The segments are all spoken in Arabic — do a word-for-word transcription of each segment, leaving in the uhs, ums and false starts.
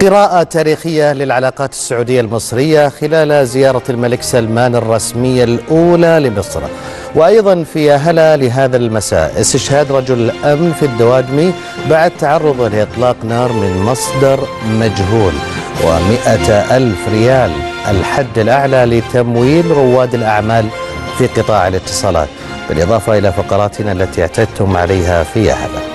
قراءة تاريخية للعلاقات السعودية المصرية خلال زيارة الملك سلمان الرسمية الأولى لمصر. وأيضا في هلا لهذا المساء استشهاد رجل الأمن في الدوادمي بعد تعرضه لإطلاق نار من مصدر مجهول، ومئة ألف ريال الحد الأعلى لتمويل رواد الأعمال في قطاع الاتصالات، بالإضافة إلى فقراتنا التي اعتدتم عليها في هلا.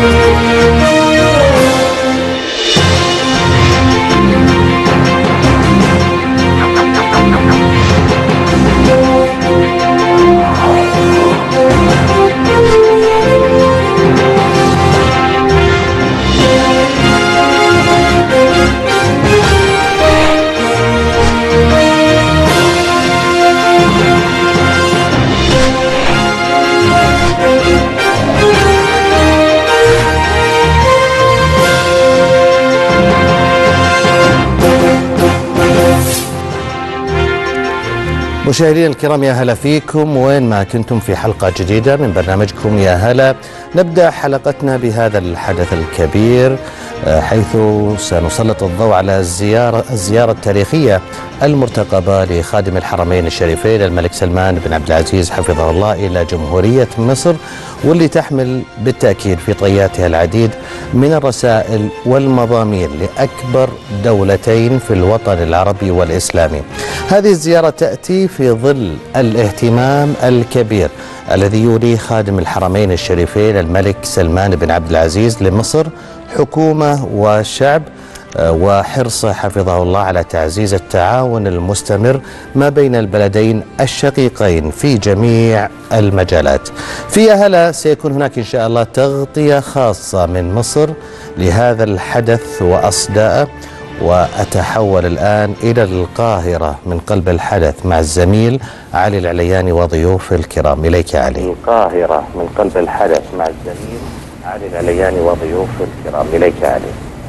مشاهدينا الكرام، يا هلا فيكم وين ما كنتم في حلقة جديدة من برنامجكم يا هلا. نبدأ حلقتنا بهذا الحدث الكبير، حيث سنسلط الضوء على الزيارة الزيارة التاريخية المرتقبة لخادم الحرمين الشريفين الملك سلمان بن عبد العزيز حفظه الله إلى جمهورية مصر، واللي تحمل بالتأكيد في طياتها العديد من الرسائل والمضامين لأكبر دولتين في الوطن العربي والإسلامي. هذه الزيارة تأتي في ظل الاهتمام الكبير الذي يوليه خادم الحرمين الشريفين الملك سلمان بن عبد العزيز لمصر حكومة وشعب، وحرصه حفظه الله على تعزيز التعاون المستمر ما بين البلدين الشقيقين في جميع المجالات. في هلا سيكون هناك إن شاء الله تغطية خاصة من مصر لهذا الحدث وأصداءه، وأتحول الآن إلى القاهرة من قلب الحدث مع الزميل علي العلياني وضيوف الكرام. إليك علي. القاهرة من قلب الحدث مع الزميل علي العلياني وضيوف الكرام. إليك علي.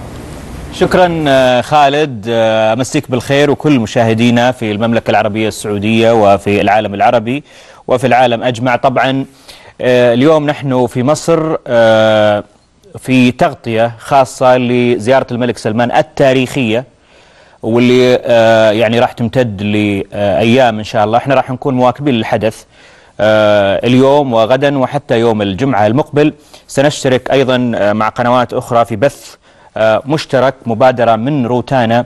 شكرا خالد، أمسيك بالخير وكل مشاهدينا في المملكة العربية السعودية وفي العالم العربي وفي العالم أجمع. طبعا اليوم نحن في مصر في تغطية خاصة لزيارة الملك سلمان التاريخية، واللي يعني راح تمتد لأيام إن شاء الله. احنا راح نكون مواكبين للحدث اليوم وغدا وحتى يوم الجمعة المقبل. سنشترك أيضا مع قنوات أخرى في بث مشترك، مبادرة من روتانا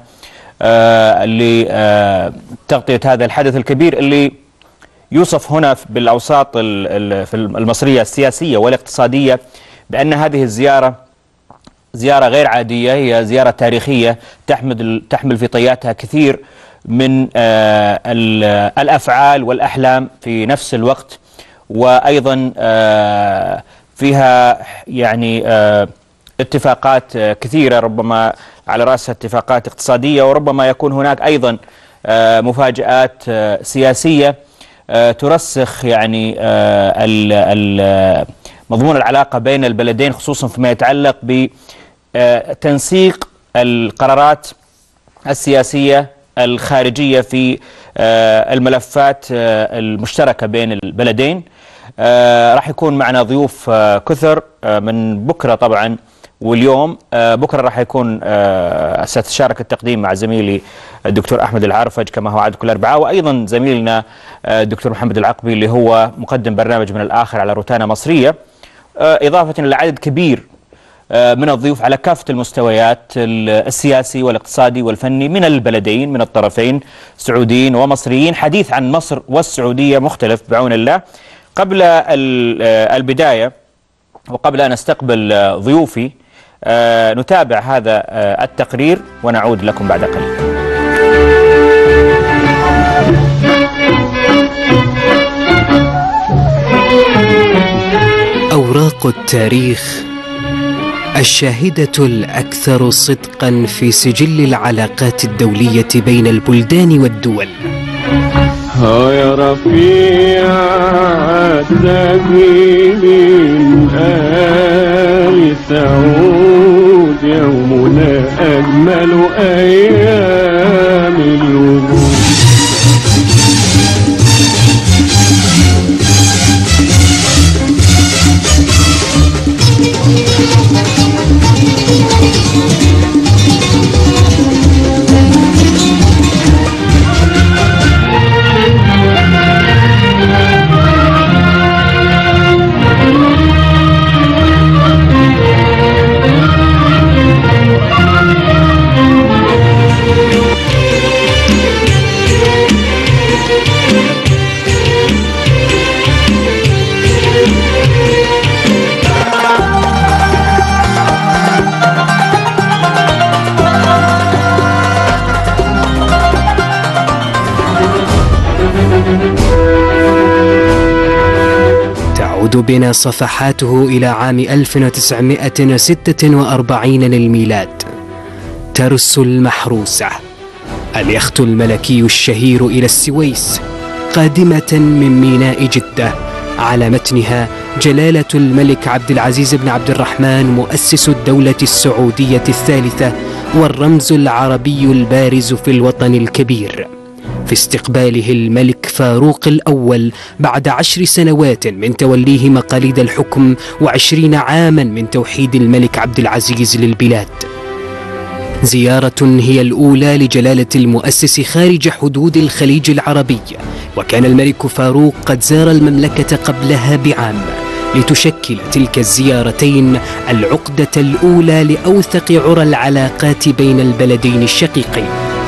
لتغطية هذا الحدث الكبير اللي يوصف هنا بالأوساط المصرية السياسية والاقتصادية بأن هذه الزيارة زيارة غير عادية، هي زيارة تاريخية تحمل تحمل في طياتها كثير من الأفعال والأحلام في نفس الوقت، وأيضا فيها يعني اتفاقات كثيرة، ربما على رأسها اتفاقات اقتصادية، وربما يكون هناك أيضا مفاجآت سياسية ترسخ يعني مضمون العلاقة بين البلدين، خصوصا فيما يتعلق بتنسيق القرارات السياسية الخارجية في الملفات المشتركة بين البلدين. راح يكون معنا ضيوف كثر من بكرة طبعا واليوم. بكرة راح يكون ستشارك التقديم مع زميلي الدكتور أحمد العارفج كما هو عاد كل أربعاء، وأيضا زميلنا الدكتور محمد العقبي اللي هو مقدم برنامج من الآخر على روتانا مصرية، إضافة إلى عدد كبير من الضيوف على كافة المستويات السياسي والاقتصادي والفني من البلدين من الطرفين، سعوديين ومصريين. حديث عن مصر والسعودية مختلف بعون الله. قبل البداية وقبل أن استقبل ضيوفي نتابع هذا التقرير ونعود لكم بعد قليل. أوراق التاريخ الشاهدة الأكثر صدقاً في سجل العلاقات الدولية بين البلدان والدول. ها يا رفيع السبيل آل سعود، يومنا أجمل أيام الوجود. تمتد بنا صفحاته إلى عام ألف وتسعمائة وستة وأربعين للميلاد. ترس المحروسة، اليخت الملكي الشهير إلى السويس، قادمة من ميناء جدة، على متنها جلالة الملك عبد العزيز بن عبد الرحمن مؤسس الدولة السعودية الثالثة والرمز العربي البارز في الوطن الكبير، في استقباله الملك فاروق الأول بعد عشر سنوات من توليه مقاليد الحكم وعشرين عاما من توحيد الملك عبد العزيز للبلاد. زيارة هي الأولى لجلالة المؤسس خارج حدود الخليج العربي، وكان الملك فاروق قد زار المملكة قبلها بعام، لتشكل تلك الزيارتين العقدة الأولى لأوثق عرى العلاقات بين البلدين الشقيقين.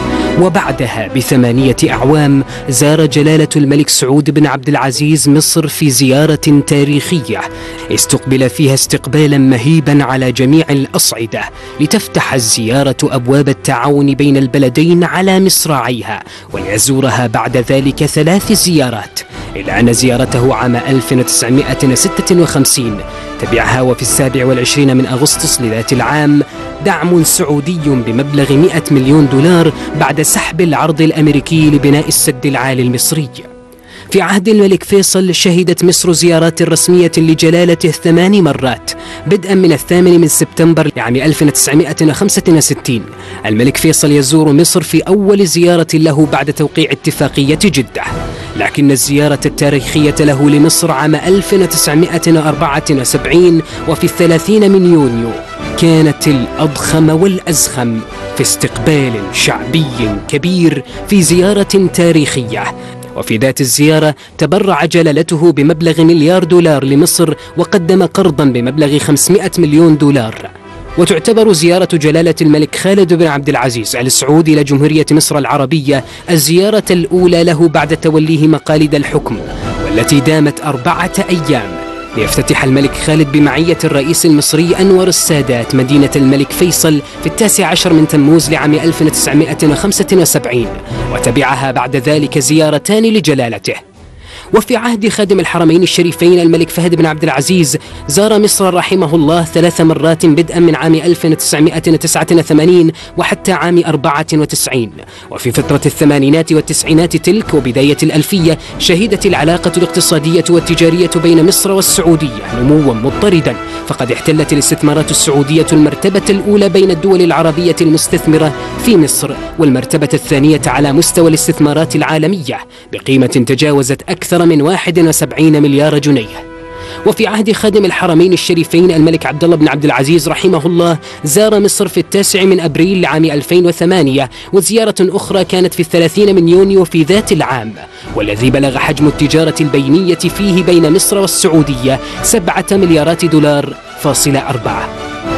وبعدها بثمانية أعوام زار جلالة الملك سعود بن عبد العزيز مصر في زيارة تاريخية استقبل فيها استقبالا مهيبا على جميع الأصعدة، لتفتح الزيارة أبواب التعاون بين البلدين على مصراعيها، وليزورها بعد ذلك ثلاث زيارات، إلا أن زيارته عام ألف وتسعمائة وستة وخمسين تبعها وفي السابع والعشرين من أغسطس لذات العام دعم سعودي بمبلغ مئة مليون دولار بعد سحب العرض الأمريكي لبناء السد العالي المصري. في عهد الملك فيصل شهدت مصر زيارات رسمية لجلالته ثمان مرات، بدءا من الثامن من سبتمبر لعام ألف وتسعمائة وخمسة وستين. الملك فيصل يزور مصر في أول زيارة له بعد توقيع اتفاقية جدة، لكن الزيارة التاريخية له لمصر عام ألف وتسعمائة وأربعة وسبعين وفي الثلاثين من يونيو كانت الأضخم والأزخم في استقبال شعبي كبير في زيارة تاريخية. وفي ذات الزيارة تبرع جلالته بمبلغ مليار دولار لمصر، وقدم قرضا بمبلغ خمسمائة مليون دولار. وتعتبر زيارة جلالة الملك خالد بن عبد العزيز آل سعود إلى جمهورية مصر العربية الزيارة الأولى له بعد توليه مقاليد الحكم، والتي دامت أربعة أيام، ليفتتح الملك خالد بمعية الرئيس المصري أنور السادات مدينة الملك فيصل في التاسع عشر من تموز لعام ألف وتسعمائة وخمسة وسبعين، وتبعها بعد ذلك زيارتان لجلالته. وفي عهد خادم الحرمين الشريفين الملك فهد بن عبد العزيز زار مصر رحمه الله ثلاث مرات، بدءا من عام ألف وتسعمائة وتسعة وثمانين وحتى عام أربعة وتسعين. وفي فترة الثمانينات والتسعينات تلك وبداية الألفية شهدت العلاقة الاقتصادية والتجارية بين مصر والسعودية نموا مضطردا، فقد احتلت الاستثمارات السعودية المرتبة الأولى بين الدول العربية المستثمرة في مصر، والمرتبة الثانية على مستوى الاستثمارات العالمية بقيمة تجاوزت أكثر من واحد وسبعين مليار جنيه. وفي عهد خادم الحرمين الشريفين الملك عبد الله بن عبد العزيز رحمه الله زار مصر في التاسع من أبريل لعام ألفين وثمانية، وزيارة أخرى كانت في الثلاثين من يونيو في ذات العام، والذي بلغ حجم التجارة البينية فيه بين مصر والسعودية سبعة مليارات دولار فاصلة أربعة.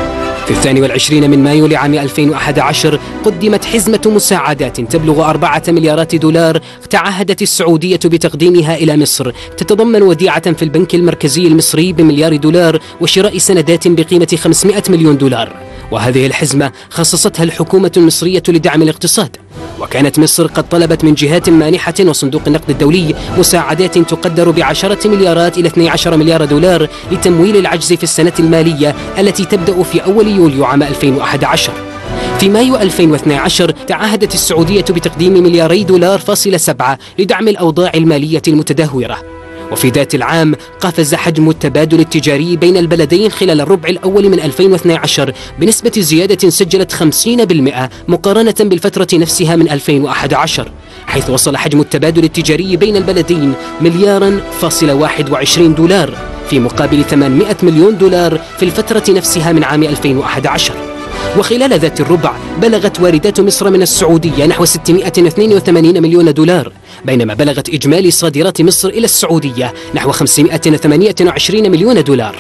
في الثاني والعشرين من مايو لعام ألفين وأحد عشر قدمت حزمة مساعدات تبلغ أربعة مليارات دولار تعهدت السعودية بتقديمها إلى مصر، تتضمن وديعة في البنك المركزي المصري بمليار دولار وشراء سندات بقيمة خمسمائة مليون دولار. وهذه الحزمة خصصتها الحكومة المصرية لدعم الاقتصاد، وكانت مصر قد طلبت من جهات مانحة وصندوق النقد الدولي مساعدات تقدر بعشرة مليارات إلى اثني عشر مليار دولار لتمويل العجز في السنة المالية التي تبدأ في أول يوليو عام ألفين وأحد عشر. في مايو ألفين واثني عشر تعهدت السعودية بتقديم ملياري دولار فاصلة سبعة لدعم الأوضاع المالية المتدهورة. وفي ذات العام قفز حجم التبادل التجاري بين البلدين خلال الربع الأول من ألفين واثني عشر بنسبة زيادة سجلت خمسين بالمئة مقارنة بالفترة نفسها من ألفين وأحد عشر، حيث وصل حجم التبادل التجاري بين البلدين مليارا فاصلة واحد وعشرين دولار في مقابل ثمانمائة مليون دولار في الفترة نفسها من عام ألفين وأحد عشر. وخلال ذات الربع بلغت واردات مصر من السعودية نحو ستمائة واثنين وثمانين مليون دولار، بينما بلغت إجمالي صادرات مصر إلى السعودية نحو خمسمائة وثمانية وعشرين مليون دولار.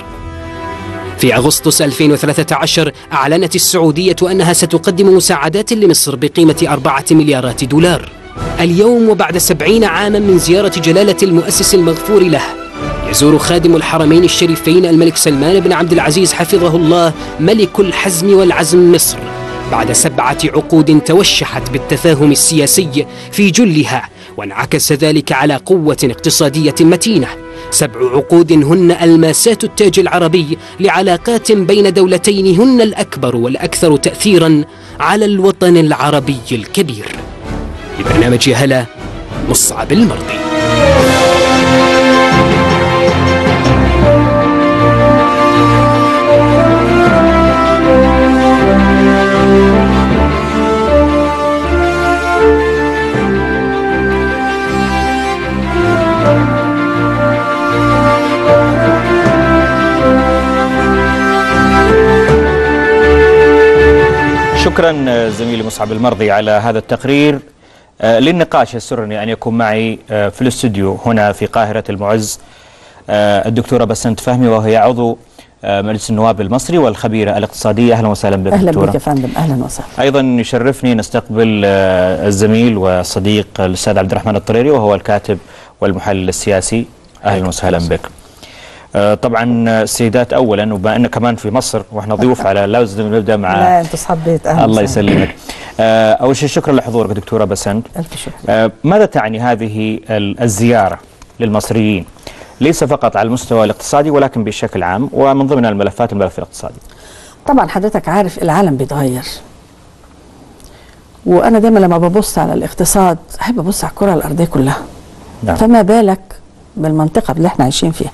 في أغسطس ألفين وثلاثة عشر أعلنت السعودية أنها ستقدم مساعدات لمصر بقيمة أربعة مليارات دولار. اليوم وبعد سبعين عاما من زيارة جلالة المؤسس المغفور له، يزور خادم الحرمين الشريفين الملك سلمان بن عبد العزيز حفظه الله ملك الحزم والعزم مصر بعد سبعة عقود توشحت بالتفاهم السياسي في جلها، وانعكس ذلك على قوة اقتصادية متينة سبع عقود هن ألماسات التاج العربي لعلاقات بين دولتين هن الأكبر والأكثر تأثيرا على الوطن العربي الكبير. لبرنامج هلا، مصعب المرضي. شكرا زميلي مصعب المرضي على هذا التقرير. للنقاش يسرني أن يكون معي في الاستوديو هنا في قاهرة المعز الدكتورة بسنت فهمي، وهي عضو مجلس النواب المصري والخبيرة الاقتصادية. أهلا وسهلا بك أهلا دكتورة. بك يا فندم. أهلا وسهلا. أيضا يشرفني نستقبل الزميل والصديق الأستاذ عبد الرحمن الطريري، وهو الكاتب والمحلل السياسي. أهلا وسهلا بك. طبعا السيدات اولا، وبما ان كمان في مصر واحنا ضيوف على لازم نبدا مع لا انت صحاب بيت. اهلا الله يسلمك. اول شيء شكرا لحضورك دكتوره بسنت. الف شكر. ماذا تعني هذه الزياره للمصريين، ليس فقط على المستوى الاقتصادي ولكن بشكل عام، ومن ضمن الملفات الملف الاقتصادي؟ طبعا حضرتك عارف العالم بيتغير، وانا دايما لما ببص على الاقتصاد احب ابص على الكره الارضيه كلها. نعم. فما بالك بالمنطقه اللي احنا عايشين فيها.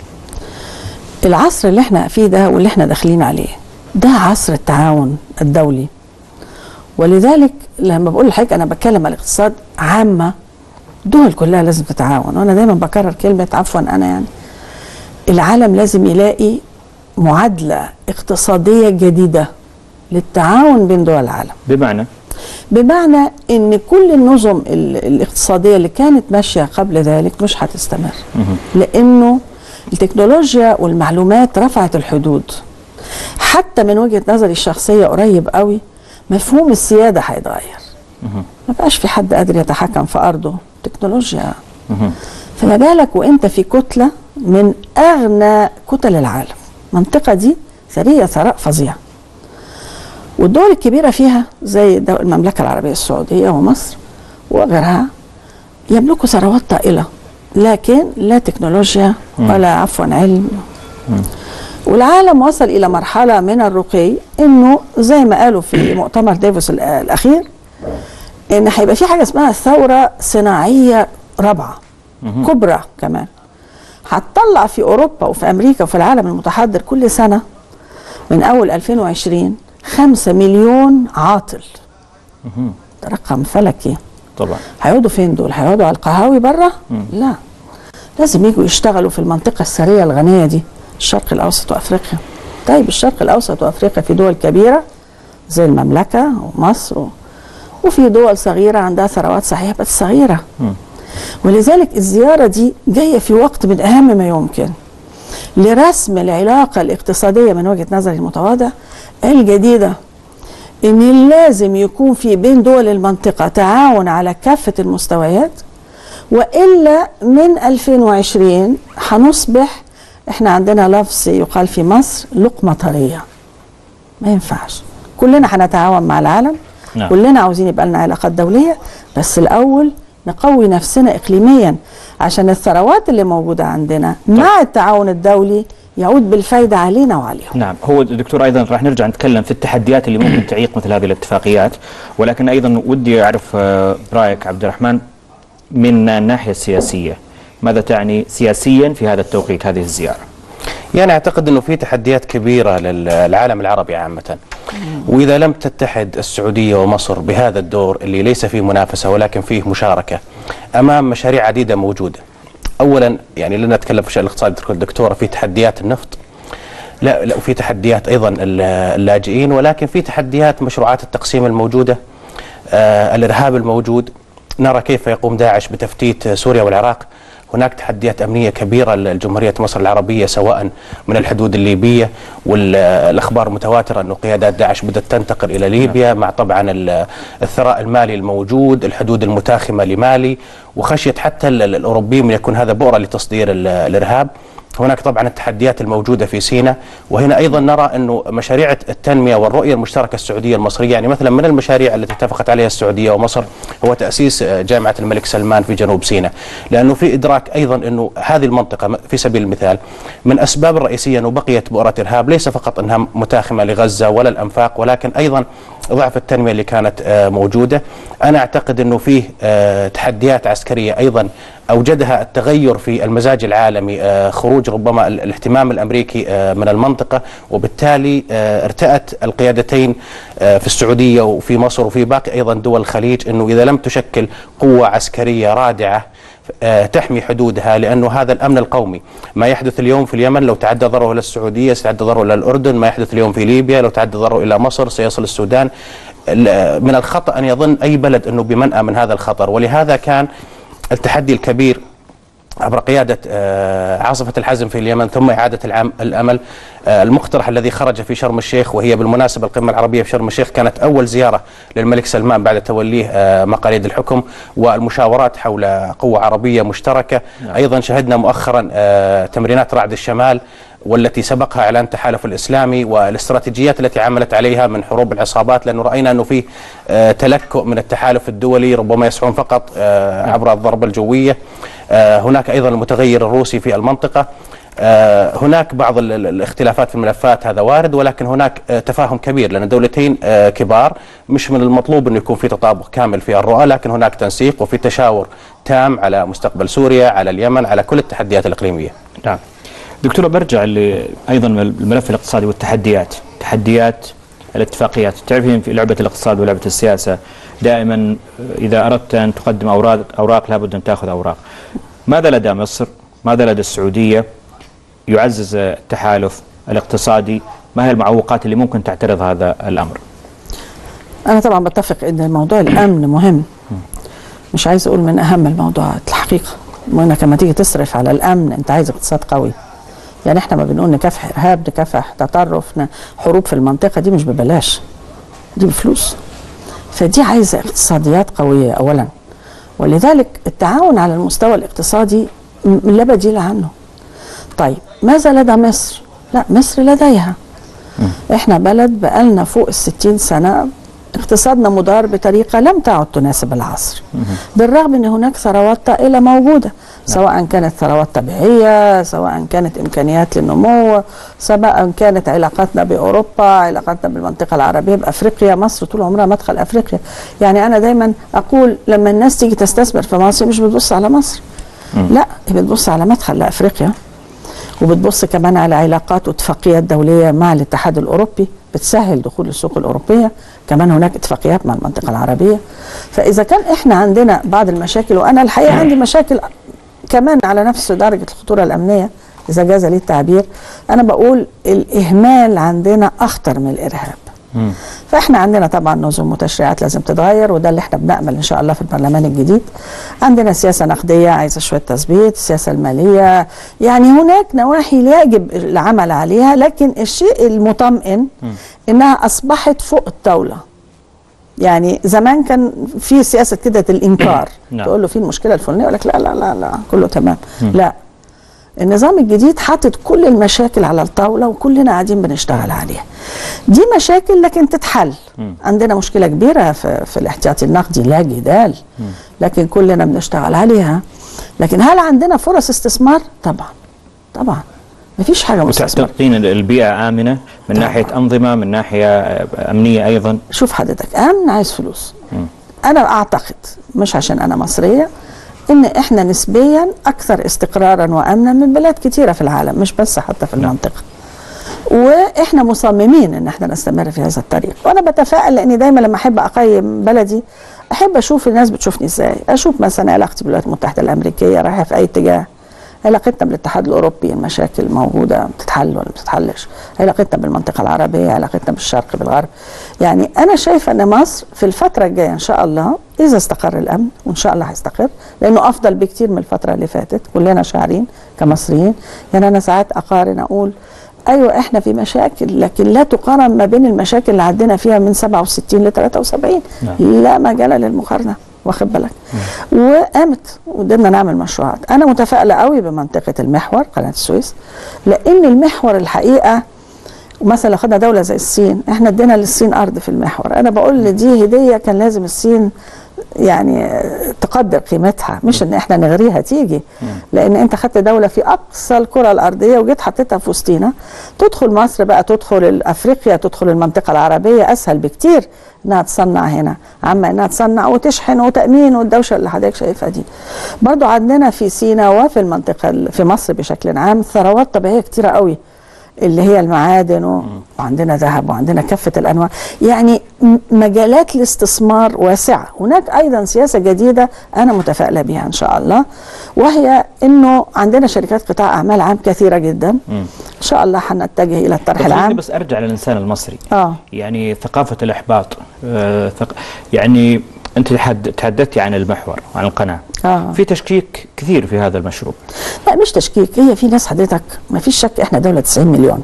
العصر اللي احنا فيه ده واللي احنا داخلين عليه ده عصر التعاون الدولي، ولذلك لما بقول لحضرتك انا بتكلم على الاقتصاد عامه، الدول كلها لازم تتعاون، وانا دايما بكرر كلمه عفوا انا يعني العالم لازم يلاقي معادله اقتصاديه جديده للتعاون بين دول العالم. بمعنى بمعنى ان كل النظم الاقتصاديه اللي كانت ماشيه قبل ذلك مش هتستمر، لانه التكنولوجيا والمعلومات رفعت الحدود. حتى من وجهة نظري الشخصية قريب قوي مفهوم السيادة هيتغير، ما بقاش في حد قادر يتحكم في أرضه، تكنولوجيا. فما بالك وانت في كتلة من أغنى كتل العالم، المنطقة دي ثرية ثراء فظيع، والدول الكبيرة فيها زي المملكة العربية السعودية ومصر وغيرها يملكوا ثروات طائلة، لكن لا تكنولوجيا ولا عفوا علم. والعالم وصل إلى مرحلة من الرقي إنه زي ما قالوا في مؤتمر ديفوس الأخير إن هيبقى في حاجة اسمها ثورة صناعية رابعة كبرى كمان، هتطلع في أوروبا وفي أمريكا وفي العالم المتحضر كل سنة من أول ألفين وعشرين خمسة مليون عاطل. ده رقم فلكي طبعا. هيقعدوا فين دول؟ هيقعدوا على القهاوي بره؟ لا، لازم يجوا يشتغلوا في المنطقة الثرية الغنية دي، الشرق الأوسط وأفريقيا. طيب الشرق الأوسط وأفريقيا في دول كبيرة زي المملكة ومصر و... وفي دول صغيرة عندها ثروات صحيحة بس صغيرة. م. ولذلك الزيارة دي جاية في وقت من أهم ما يمكن لرسم العلاقة الاقتصادية من وجهة نظري المتواضع الجديدة، إن لازم يكون في بين دول المنطقة تعاون على كافة المستويات، وإلا من ألفين وعشرين هنصبح إحنا عندنا لفظ يقال في مصر لقمة طرية. ما ينفعش، كلنا هنتعاون مع العالم. نعم. كلنا عاوزين يبقى لنا علاقات دولية، بس الأول نقوي نفسنا إقليميا عشان الثروات اللي موجودة عندنا طيب. مع التعاون الدولي يعود بالفايدة علينا وعليهم. نعم. هو دكتور أيضا راح نرجع نتكلم في التحديات اللي ممكن تعيق مثل هذه الاتفاقيات، ولكن أيضا ودي أعرف رأيك عبد الرحمن من الناحية السياسية، ماذا تعني سياسيا في هذا التوقيت هذه الزيارة؟ يعني أعتقد أنه في تحديات كبيرة للعالم العربي عامة، وإذا لم تتحد السعودية ومصر بهذا الدور اللي ليس فيه منافسة ولكن فيه مشاركة أمام مشاريع عديدة موجودة. أولا يعني لن نتكلم في الشأن الاقتصادي الدكتورة، في تحديات النفط، لا لا وفي تحديات أيضا اللاجئين، ولكن في تحديات مشروعات التقسيم الموجودة، آه الإرهاب الموجود، نرى كيف يقوم داعش بتفتيت سوريا والعراق. هناك تحديات أمنية كبيرة لجمهورية مصر العربية، سواء من الحدود الليبية، والأخبار متواترة أنه قيادات داعش بدأت تنتقل إلى ليبيا مع طبعا الثراء المالي الموجود، الحدود المتاخمة لمالي، وخشية حتى الأوروبيين من يكون هذا بؤرة لتصدير الإرهاب. هناك طبعا التحديات الموجودة في سيناء، وهنا أيضا نرى أنه مشاريع التنمية والرؤية المشتركة السعودية المصرية، يعني مثلا من المشاريع التي اتفقت عليها السعودية ومصر هو تأسيس جامعة الملك سلمان في جنوب سيناء، لأنه في إدراك أيضا أنه هذه المنطقة في سبيل المثال من أسباب الرئيسية أنه بقيت بؤرة إرهاب، ليس فقط أنها متاخمة لغزة ولا الأنفاق، ولكن أيضا ضعف التنمية اللي كانت موجودة. أنا أعتقد أنه فيه تحديات عسكرية أيضا أوجدها التغير في المزاج العالمي، خروج ربما الاهتمام الأمريكي من المنطقة، وبالتالي ارتأت القيادتين في السعودية وفي مصر وفي باقي أيضا دول الخليج أنه إذا لم تشكل قوة عسكرية رادعة تحمي حدودها، لأنه هذا الأمن القومي. ما يحدث اليوم في اليمن لو تعدى ضرره إلى السعودية سيتعدى ضرره إلى الأردن، ما يحدث اليوم في ليبيا لو تعدى ضرره إلى مصر سيصل السودان. من الخطأ أن يظن أي بلد أنه بمنأى من هذا الخطر، ولهذا كان التحدي الكبير عبر قيادة عاصفة الحزم في اليمن ثم إعادة الأمل المقترح الذي خرج في شرم الشيخ، وهي بالمناسبة القمة العربية في شرم الشيخ كانت أول زيارة للملك سلمان بعد توليه مقاليد الحكم، والمشاورات حول قوة عربية مشتركة. أيضا شهدنا مؤخرا تمرينات رعد الشمال والتي سبقها إعلان التحالف الإسلامي، والاستراتيجيات التي عملت عليها من حروب العصابات، لأنه رأينا أنه فيه تلكؤ من التحالف الدولي، ربما يسعون فقط عبر الضربة الجوية. هناك أيضا المتغير الروسي في المنطقة. هناك بعض الاختلافات في الملفات، هذا وارد، ولكن هناك تفاهم كبير لأن دولتين كبار، مش من المطلوب أنه يكون في تطابق كامل في الرؤى، لكن هناك تنسيق وفي تشاور تام على مستقبل سوريا، على اليمن، على كل التحديات الإقليمية. نعم دكتورة، برجع أيضا الملف الاقتصادي والتحديات، تحديات الاتفاقيات. تعرفين في لعبة الاقتصاد ولعبة السياسة دائما إذا أردت أن تقدم أوراق, أوراق لابد أن تأخذ أوراق. ماذا لدى مصر؟ ماذا لدى السعودية يعزز التحالف الاقتصادي؟ ما هي المعوقات اللي ممكن تعترض هذا الأمر؟ أنا طبعا بتفق أن موضوع الأمن مهم، مش عايز أقول من أهم الموضوعات الحقيقة. وإنك لما تيجي تصرف على الأمن أنت عايز اقتصاد قوي، يعني احنا ما بنقول نكافح إرهاب، نكافح تطرف، حروب في المنطقة دي مش ببلاش، دي بفلوس. فدي عايزة اقتصاديات قوية أولا، ولذلك التعاون على المستوى الاقتصادي لا بديل عنه. طيب ماذا لدى مصر؟ لا، مصر لديها، احنا بلد بقالنا فوق الستين سنة اقتصادنا مدار بطريقة لم تعد تناسب العصر، بالرغم ان هناك ثروات طائلة موجودة، سواء كانت ثروات طبيعية، سواء كانت امكانيات للنمو، سواء كانت علاقاتنا باوروبا، علاقاتنا بالمنطقة العربية، بافريقيا. مصر طول عمرها مدخل افريقيا. يعني انا دايما اقول لما الناس تيجي تستثمر في مصر مش بتبص على مصر، لا، هي بتبص على مدخل لافريقيا، وبتبص كمان على علاقات واتفاقيات دولية مع الاتحاد الأوروبي بتسهل دخول السوق الأوروبية، كمان هناك اتفاقيات مع المنطقة العربية. فإذا كان إحنا عندنا بعض المشاكل، وأنا الحقيقة عندي مشاكل كمان على نفس درجة الخطورة الأمنية إذا جاز لي التعبير، أنا بقول الإهمال عندنا أخطر من الإرهاب. مم. فاحنا عندنا طبعا نظم وتشريعات لازم تتغير، وده اللي احنا بنأمل ان شاء الله في البرلمان الجديد. عندنا سياسه نقديه عايزه شويه تظبيط، السياسه الماليه، يعني هناك نواحي يجب العمل عليها، لكن الشيء المطمئن مم. انها اصبحت فوق الطاوله. يعني زمان كان في سياسه كده الانكار، تقول له في المشكله الفلانيه يقول لك لا لا لا لا كله تمام. مم. لا، النظام الجديد حاطط كل المشاكل على الطاوله وكلنا قاعدين بنشتغل عليها. دي مشاكل لكن تتحل. م. عندنا مشكله كبيره في, في الاحتياطي النقدي لا جدال، م. لكن كلنا بنشتغل عليها. لكن هل عندنا فرص استثمار؟ طبعا طبعا مفيش حاجه مستثمر. وتعتقدين البيئه امنه من طبعا. ناحيه انظمه، من ناحيه امنيه ايضا؟ شوف حضرتك، امن عايز فلوس. م. انا اعتقد مش عشان انا مصريه ان احنا نسبيا اكثر استقرارا وامنا من بلاد كتيره في العالم، مش بس حتى في المنطقه. واحنا مصممين ان احنا نستمر في هذا الطريق، وانا بتفائل لاني دايما لما احب اقيم بلدي احب اشوف الناس بتشوفني ازاي. اشوف مثلا علاقتي بالولايات المتحده الامريكيه رايحه في اي اتجاه، علاقتنا بالاتحاد الاوروبي المشاكل موجوده بتتحل ولا ما بتتحلش، علاقتنا بالمنطقه العربيه، علاقتنا بالشرق بالغرب. يعني انا شايفه ان مصر في الفتره الجايه ان شاء الله اذا استقر الامن، وان شاء الله هيستقر لانه افضل بكتير من الفتره اللي فاتت، كلنا شاعرين كمصريين. يعني انا ساعات اقارن اقول ايوه احنا في مشاكل، لكن لا تقارن ما بين المشاكل اللي عدينا فيها من سبعة وستين ل ثلاثة وسبعين. نعم. لا مجال للمقارنه. واخد بالك. وقامت وقدرنا نعمل مشروعات. انا متفائله قوي بمنطقه المحور قناه السويس، لان المحور الحقيقه مثلا لو خدنا دوله زي الصين، احنا ادينا للصين ارض في المحور. انا بقول ان دي هديه كان لازم الصين يعني تقدر قيمتها، مش ان احنا نغريها تيجي، لان انت خدت دوله في اقصى الكره الارضيه وجيت حطيتها في وسطينا. تدخل مصر بقى، تدخل افريقيا، تدخل المنطقه العربيه، اسهل بكتير انها تصنع هنا عما انها تصنع وتشحن وتامين والدوشه اللي حضرتك شايفها دي. برضو عندنا في سيناء وفي المنطقه في مصر بشكل عام ثروات طبيعيه كتيره قوي، اللي هي المعادن، وعندنا ذهب وعندنا كافة الأنواع. يعني مجالات الاستثمار واسعة. هناك أيضا سياسة جديدة أنا متفائلة بها إن شاء الله، وهي أنه عندنا شركات قطاع أعمال عام كثيرة جدا. إن شاء الله حنتجه إلى الطرح العام. بس أرجع للإنسان المصري. آه. يعني ثقافة الإحباط. آه ثق... يعني أنت تحدثتي عن المحور، عن القناة. آه. في تشكيك كثير في هذا المشروع. لا مش تشكيك، هي في ناس حضرتك ما فيش شك احنا دولة تسعين مليون.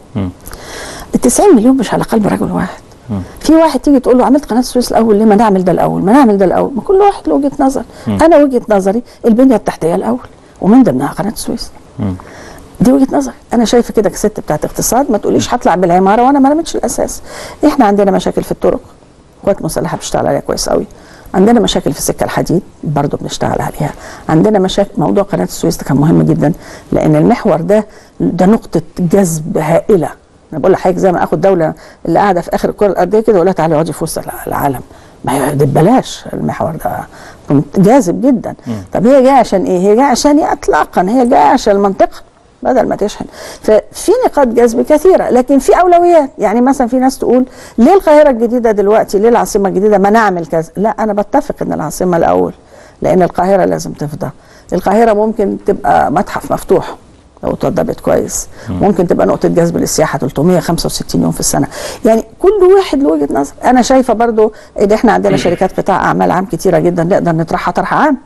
ال تسعين مليون مش على قلب رجل واحد. مم. في واحد تيجي تقول له عملت قناة السويس الأول ليه؟ ما نعمل ده الأول، ما نعمل ده الأول، ما كل واحد له وجهة نظر. مم. أنا وجهة نظري البنية التحتية الأول ومن ضمنها قناة السويس. مم. دي وجهة نظر، أنا شايفة كده كست بتاعت اقتصاد، ما تقوليش هطلع بالعمارة وأنا ما رميتش الأساس. احنا عندنا مشاكل في الطرق، قوات مسلحة بتشتغل عليها كويس قوي. عندنا مشاكل في السكه الحديد برضه بنشتغل عليها. عندنا مشاكل، موضوع قناه السويس ده كان مهم جدا، لان المحور ده ده نقطه جذب هائله. انا بقول لحضرتك زي ما اخد دوله اللي قاعده في اخر الكره الارضيه كده اقول لها تعالي اقعدي في وسط العالم، ما هي ببلاش. المحور ده جاذب جدا. م. طب هي جايه عشان ايه؟ هي جايه عشان اطلاقا هي جايه عشان المنطقه بدل ما تشحن. ففي نقاط جذب كثيره، لكن في اولويات. يعني مثلا في ناس تقول ليه القاهره الجديده دلوقتي؟ ليه العاصمه الجديده؟ ما نعمل كذا. لا انا بتفق ان العاصمه الاول، لان القاهره لازم تفضى. القاهره ممكن تبقى متحف مفتوح لو اتوضبت كويس، ممكن تبقى نقطه جذب للسياحه ثلاثمائة وخمسة وستين يوم في السنه. يعني كل واحد له وجهه نظر. انا شايفه برضو ان احنا عندنا شركات قطاع اعمال عام كثيره جدا نقدر نطرحها طرح عام،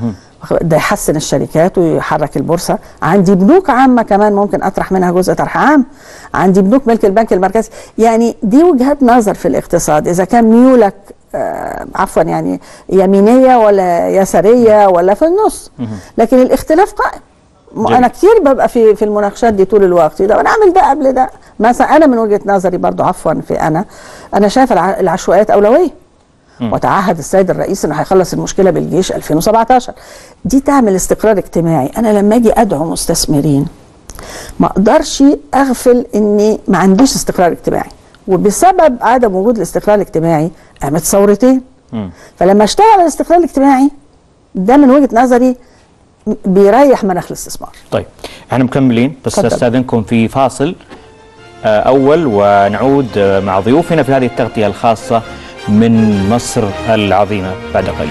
ده يحسن الشركات ويحرك البورصه. عندي بنوك عامه كمان ممكن اطرح منها جزء طرح عام. عندي بنوك ملك البنك المركزي. يعني دي وجهات نظر في الاقتصاد، اذا كان ميولك آه عفوا يعني يمينيه ولا يساريه ولا في النص، لكن الاختلاف قائم. جميل. انا كتير ببقى في في المناقشات دي طول الوقت، ده انا اعمل ده قبل ده. مثلا انا من وجهه نظري برضو عفوا في انا انا شايفه العشوائيات اولويه. م. وتعهد السيد الرئيس انه هيخلص المشكله بالجيش ألفين وسبعة عشر. دي تعمل استقرار اجتماعي. انا لما اجي ادعو مستثمرين ما اقدرش اغفل اني ما عنديش استقرار اجتماعي، وبسبب عدم وجود الاستقرار الاجتماعي قامت ثورتين. فلما اشتغل على الاستقرار الاجتماعي ده من وجهه نظري بيريح مناخ الاستثمار. طيب احنا مكملين، بس استاذنكم في فاصل اول ونعود مع ضيوفنا في هذه التغطيه الخاصه من مصر العظيمه بعد قليل.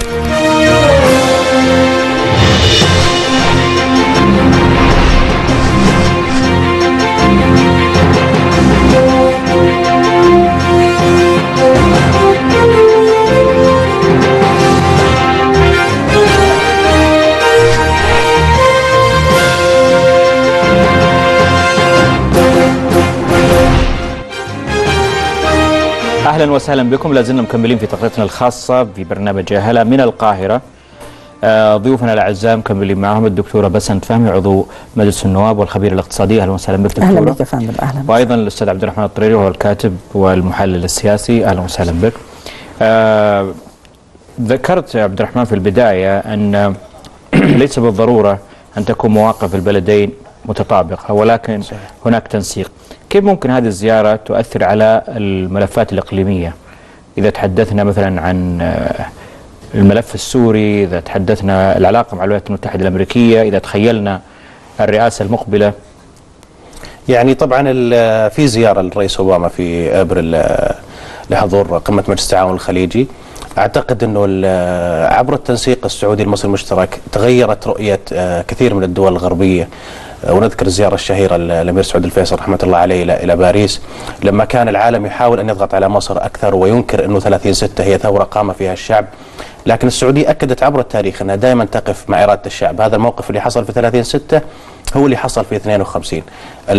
اهلا وسهلا بكم. لازلنا مكملين في تغطيتنا الخاصه في برنامج يا هلا من القاهره. آه ضيوفنا الاعزاء مكملين معهم الدكتوره بسنت فهمي عضو مجلس النواب والخبير الاقتصادي. اهلا وسهلا بك دكتوره. اهلا بك يا فندم. اهلا. وايضا الاستاذ عبد الرحمن الطريري وهو الكاتب والمحلل السياسي. اهلا وسهلا بك. آه ذكرت يا عبد الرحمن في البدايه ان ليس بالضروره ان تكون مواقف البلدين متطابقه، ولكن صحيح. هناك تنسيق. كيف ممكن هذه الزيارة تؤثر على الملفات الإقليمية؟ إذا تحدثنا مثلا عن الملف السوري، إذا تحدثنا العلاقة مع الولايات المتحدة الأمريكية، إذا تخيلنا الرئاسة المقبلة. يعني طبعا في زيارة للرئيس أوباما في أبريل لحضور قمة مجلس التعاون الخليجي. أعتقد أنه عبر التنسيق السعودي المصري المشترك تغيرت رؤية كثير من الدول الغربية. ونذكر الزيارة الشهيرة للأمير سعود الفيصل رحمة الله عليه إلى باريس، لما كان العالم يحاول أن يضغط على مصر أكثر وينكر أنه ثلاثين ستة هي ثورة قام فيها الشعب، لكن السعودية أكدت عبر التاريخ أنها دائما تقف مع إرادة الشعب. هذا الموقف اللي حصل في ثلاثين ستة هو اللي حصل في اثنين وخمسين.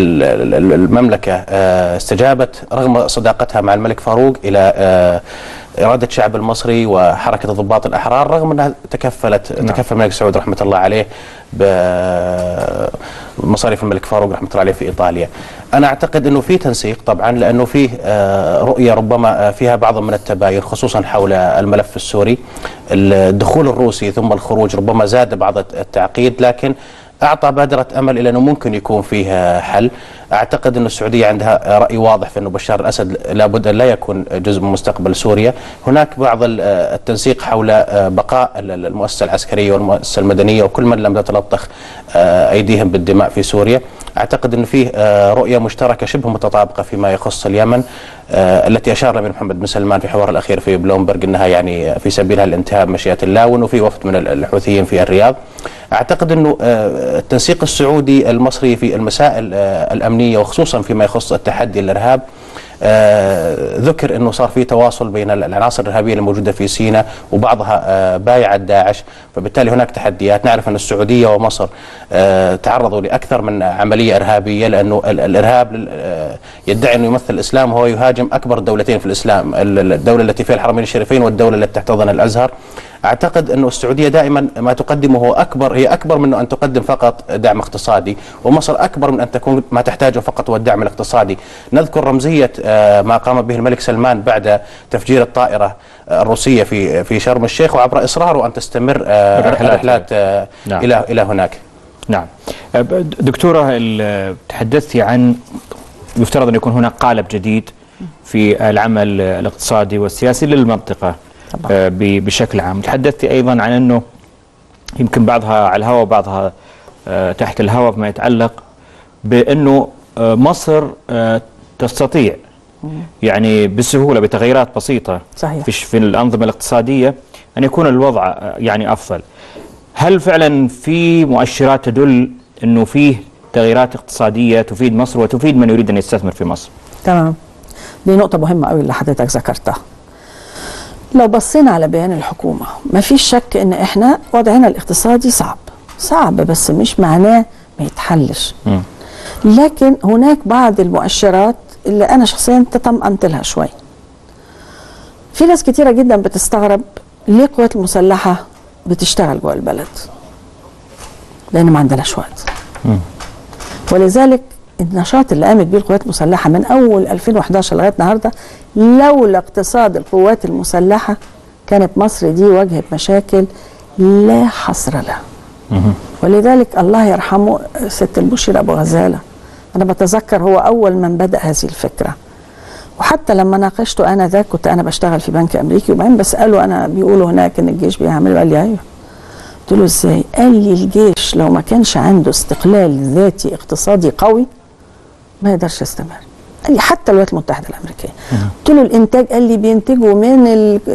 المملكة استجابت رغم صداقتها مع الملك فاروق إلى إرادة الشعب المصري وحركة الضباط الأحرار، رغم أنها تكفلت تكفل الملك سعود رحمة الله عليه بمصاريف الملك فاروق رحمة الله عليه في إيطاليا. أنا أعتقد أنه في تنسيق طبعا، لأنه فيه رؤية ربما فيها بعض من التباين خصوصا حول الملف السوري. الدخول الروسي ثم الخروج ربما زاد بعض التعقيد، لكن أعطى بادرة أمل إلى أنه ممكن يكون فيه حل. أعتقد أن السعودية عندها رأي واضح في أنه بشار الأسد لابد أن لا يكون جزء من مستقبل سوريا. هناك بعض التنسيق حول بقاء المؤسسة العسكرية والمؤسسة المدنية وكل من لم تتلطخ أيديهم بالدماء في سوريا. أعتقد أن فيه رؤية مشتركة شبه متطابقة فيما يخص اليمن، التي أشار الأمير محمد بن سلمان في حواره الأخير في بلومبرج أنها يعني في سبيلها الانتهاء بمشيئة الله، وأنه في وفد من الحوثيين في الرياض. أعتقد أنه التنسيق السعودي المصري في المسائل الأمنية وخصوصا فيما يخص التحدي الإرهاب، ذكر أنه صار في تواصل بين العناصر الإرهابية الموجودة في سيناء وبعضها بايعة داعش، فبالتالي هناك تحديات. نعرف أن السعودية ومصر تعرضوا لأكثر من عملية إرهابية، لأنه الإرهاب يدعي أنه يمثل الإسلام وهو يهاجم أكبر الدولتين في الإسلام، الدولة التي فيها الحرمين الشريفين والدولة التي تحتضن الأزهر. أعتقد أنه السعودية دائما ما تقدمه هو أكبر، هي أكبر من أن تقدم فقط دعم اقتصادي، ومصر أكبر من أن تكون ما تحتاجه فقط هو الدعم الاقتصادي. نذكر رمزية ما قام به الملك سلمان بعد تفجير الطائرة الروسية في في شرم الشيخ، وعبر إصراره أن تستمر الرحلات نعم. إلى إلى هناك. نعم. دكتورة، تحدثتي عن يفترض أن يكون هناك قالب جديد في العمل الاقتصادي والسياسي للمنطقة طبعا. بشكل عام. تحدثتي أيضا عن أنه يمكن بعضها على الهواء وبعضها تحت الهواء فيما يتعلق بأنه مصر تستطيع يعني بسهولة بتغييرات بسيطة صحيح. في في الأنظمة الاقتصادية أن يكون الوضع يعني أفضل. هل فعلا في مؤشرات تدل أنه فيه تغييرات اقتصادية تفيد مصر وتفيد من يريد أن يستثمر في مصر؟ تمام، دي نقطة مهمة قوي اللي حضرتك ذكرتها. لو بصينا على بيان الحكومة ما فيش شك ان احنا وضعنا الاقتصادي صعب صعب، بس مش معناه ما يتحلش. م. لكن هناك بعض المؤشرات اللي انا شخصيا تطمئنت لها شوي. في ناس كتيرة جدا بتستغرب ليه القوات المسلحة بتشتغل جوه البلد، لان ما عندناش وقت. م. ولذلك النشاط اللي قامت بيه القوات المسلحة من أول ألفين وإحدى عشر لغاية النهاردة، لولا اقتصاد القوات المسلحة كانت مصر دي واجهت مشاكل لا حصر لها. ولذلك الله يرحمه ست المشير أبو غزالة، أنا بتذكر هو أول من بدأ هذه الفكرة، وحتى لما ناقشته أنا ذاك كنت أنا بشتغل في بنك أمريكي، وبعدين بسأله أنا بيقولوا هناك إن الجيش بيعمل، قال لي أيوه. قلت له إزاي؟ قال لي الجيش لو ما كانش عنده استقلال ذاتي اقتصادي قوي ما يقدرش يستمر. قال لي حتى الولايات المتحدة الأمريكية. قلت له الإنتاج، قال لي بينتجوا من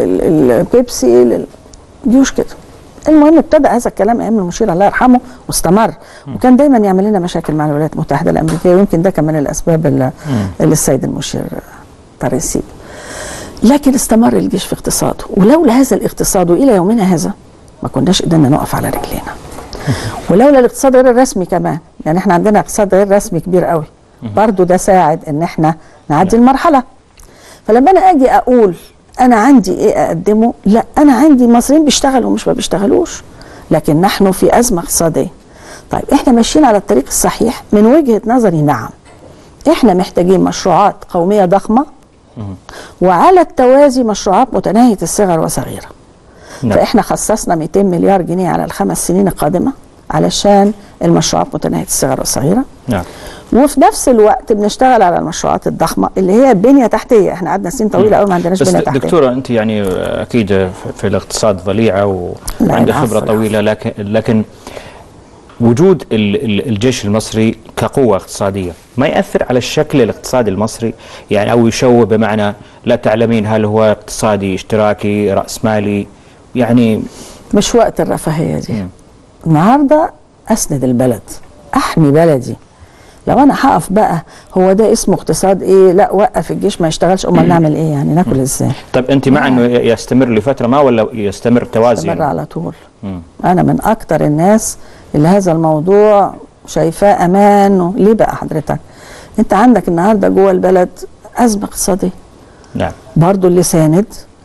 البيبسي للجيوش كده. المهم ابتدأ هذا الكلام أيام المشير الله يرحمه واستمر، وكان دايما يعمل لنا مشاكل مع الولايات المتحدة الأمريكية، ويمكن ده كان من الأسباب اللي, اللي السيد المشير طارق السيب. لكن استمر الجيش في اقتصاده، ولولا هذا الاقتصاد وإلى يومنا هذا ما كناش قدرنا نقف على رجلينا. ولولا الاقتصاد غير الرسمي كمان، يعني احنا عندنا اقتصاد غير رسمي كبير قوي، برضو ده ساعد ان احنا نعدي المرحلة. فلما انا اجي اقول انا عندي ايه اقدمه، لا انا عندي المصريين بيشتغلوا مش ما بيشتغلوش، لكن نحن في ازمة اقتصادية. طيب احنا ماشيين على الطريق الصحيح من وجهة نظري؟ نعم. احنا محتاجين مشروعات قومية ضخمة، وعلى التوازي مشروعات متناهية الصغر وصغيرة. نعم. فاحنا خصصنا مئتين مليار جنيه على الخمس سنين القادمة علشان المشروعات متناهية الصغر والصغيرة. نعم. وفي نفس الوقت بنشتغل على المشروعات الضخمة اللي هي بنية تحتية. احنا قعدنا سنين طويلة قوي ما عندناش بنية تحتية. دكتورة انت يعني اكيد في الاقتصاد ضليعة وعندك خبرة طويلة، لكن لكن وجود الجيش المصري كقوة اقتصادية ما يأثر على الشكل الاقتصادي المصري يعني، او يشوه بمعنى لا تعلمين هل هو اقتصادي اشتراكي رأسمالي يعني؟ مش وقت الرفاهية دي. م. النهاردة أسند البلد، أحمي بلدي. لو أنا هقف بقى هو ده اسمه اقتصاد إيه؟ لا وقف الجيش ما يشتغلش، أمال نعمل إيه يعني؟ ناكل إزاي؟ طب أنت مع إنه يستمر لفترة ما ولا يستمر توازي؟ يستمر على طول. م. أنا من أكتر الناس اللي هذا الموضوع شايفاه أمان. ليه بقى حضرتك؟ أنت عندك النهاردة جوه البلد أزمة اقتصادية. نعم. برضو اللي ساند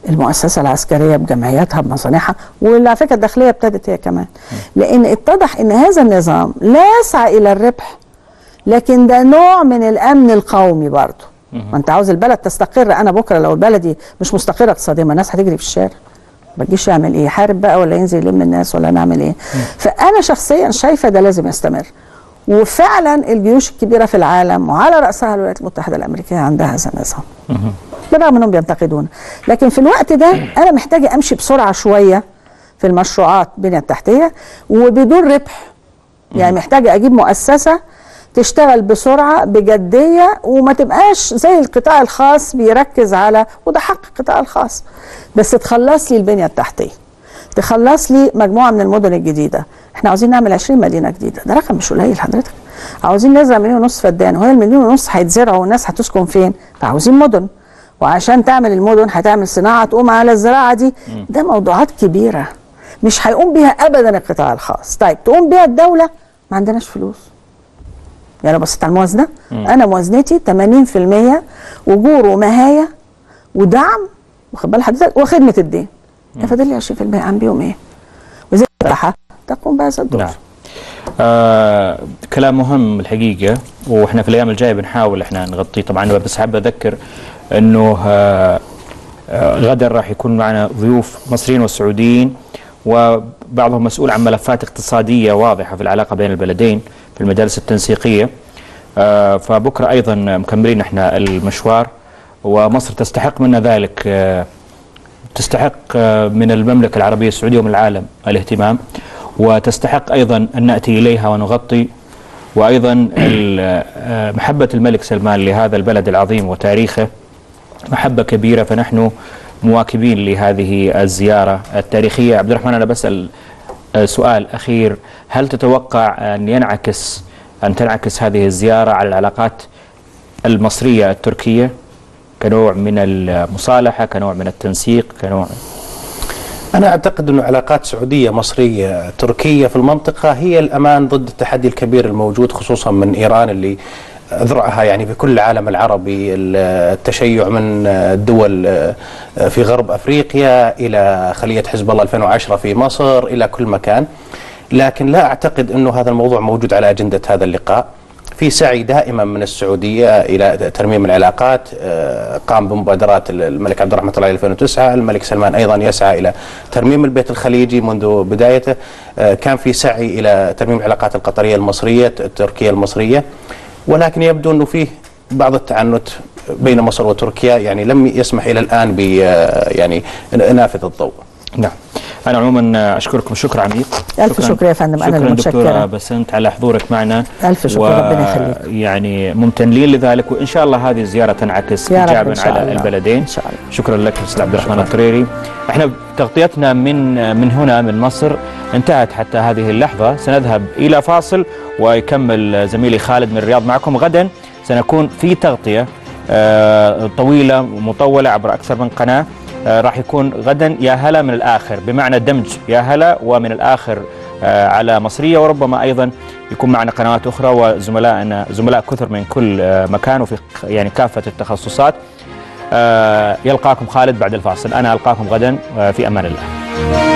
المؤسسة العسكرية بجمعياتها بمصانعها، وعلى فكرة الداخلية ابتدت هي كمان، لأن اتضح أن هذا النظام لا يسعى إلى الربح، لكن ده نوع من الأمن القومي برضه. ما أنت عاوز البلد تستقر. أنا بكرة لو بلدي مش مستقرة اقتصاديا، ما الناس هتجري في الشارع، ما تجيش يعمل إيه؟ يحارب بقى ولا ينزل يلم الناس ولا نعمل إيه؟ فأنا شخصيا شايفة ده لازم يستمر. وفعلا الجيوش الكبيرة في العالم وعلى رأسها الولايات المتحدة الأمريكية عندها هذا النظام، بالرغم انهم بينتقدون. لكن في الوقت ده انا محتاجه امشي بسرعه شويه في المشروعات البنيه التحتيه وبدون ربح. يعني محتاجه اجيب مؤسسه تشتغل بسرعه بجديه، وما تبقاش زي القطاع الخاص بيركز على، وده حق القطاع الخاص، بس تخلص لي البنيه التحتيه، تخلص لي مجموعه من المدن الجديده. احنا عاوزين نعمل عشرين مدينه جديده، ده رقم مش قليل حضرتك. عاوزين نزرع مليون ونص فدان، وهي المليون ونص هيتزرعوا والناس هتسكن فين؟ فعاوزين مدن، وعشان تعمل المدن هتعمل صناعه تقوم على الزراعه دي. ده موضوعات كبيره مش هيقوم بيها ابدا القطاع الخاص. طيب تقوم بيها الدوله؟ ما عندناش فلوس. يعني لو بصيت على الموازنه، انا موازنتي ثمانين في المية اجور ومهايه ودعم، واخد بال حضرتك، وخدمه الدين. يا فاضل لي عشرين في المية اعمل بيهم ايه؟ وزي الصحه تقوم بهذا الدور. نعم. آه كلام مهم الحقيقه، واحنا في الايام الجايه بنحاول احنا نغطيه طبعا. بس حابب اذكر انه آه آه غدا راح يكون معنا ضيوف مصريين وسعوديين، وبعضهم مسؤول عن ملفات اقتصاديه واضحه في العلاقه بين البلدين في المجالس التنسيقيه. آه فبكره ايضا مكملين احنا المشوار، ومصر تستحق منا ذلك. آه تستحق آه من المملكه العربيه السعوديه ومن العالم الاهتمام، وتستحق أيضا أن نأتي إليها ونغطي. وأيضا محبة الملك سلمان لهذا البلد العظيم وتاريخه محبة كبيرة، فنحن مواكبين لهذه الزيارة التاريخية. عبد الرحمن، أنا بسأل سؤال أخير، هل تتوقع أن ينعكس أن تنعكس هذه الزيارة على العلاقات المصرية التركية كنوع من المصالحة، كنوع من التنسيق، كنوع؟ أنا أعتقد أن علاقات سعودية مصرية تركية في المنطقة هي الأمان ضد التحدي الكبير الموجود، خصوصا من إيران اللي ذرعها يعني في كل العالم العربي، التشيع من الدول في غرب أفريقيا إلى خلية حزب الله ألفين وعشرة في مصر إلى كل مكان. لكن لا أعتقد أنه هذا الموضوع موجود على أجندة هذا اللقاء. في سعي دائما من السعودية إلى ترميم العلاقات، قام بمبادرات الملك عبد الرحمن طلال ألفين وتسعة، الملك سلمان أيضا يسعى إلى ترميم البيت الخليجي منذ بدايته، كان في سعي إلى ترميم العلاقات القطرية المصرية التركية المصرية، ولكن يبدو أنه فيه بعض التعنت بين مصر وتركيا، يعني لم يسمح إلى الآن ب يعني نافذ الضوء. نعم. أنا عموما أشكركم شكر عميق. ألف شكر يا فندم. أنا المتشكرة. شكرا دكتورة بسنت على حضورك معنا. ألف شكر، ربنا يخليك. يعني ممتنين لذلك، وإن شاء الله هذه الزيارة تنعكس إيجابا على الله. البلدين. إن شاء الله. شكرا لك أستاذ عبد الرحمن الطريري. احنا تغطيتنا من من هنا من مصر انتهت حتى هذه اللحظة. سنذهب إلى فاصل ويكمل زميلي خالد من الرياض معكم. غدا سنكون في تغطية طويلة ومطولة عبر أكثر من قناة. راح يكون غدا يا هلا من الآخر، بمعنى دمج يا هلا ومن الآخر على مصرية، وربما أيضا يكون معنا قنوات أخرى وزملائنا زملاء كثر من كل مكان وفي يعني كافة التخصصات. يلقاكم خالد بعد الفاصل. أنا ألقاكم غدا في أمان الله.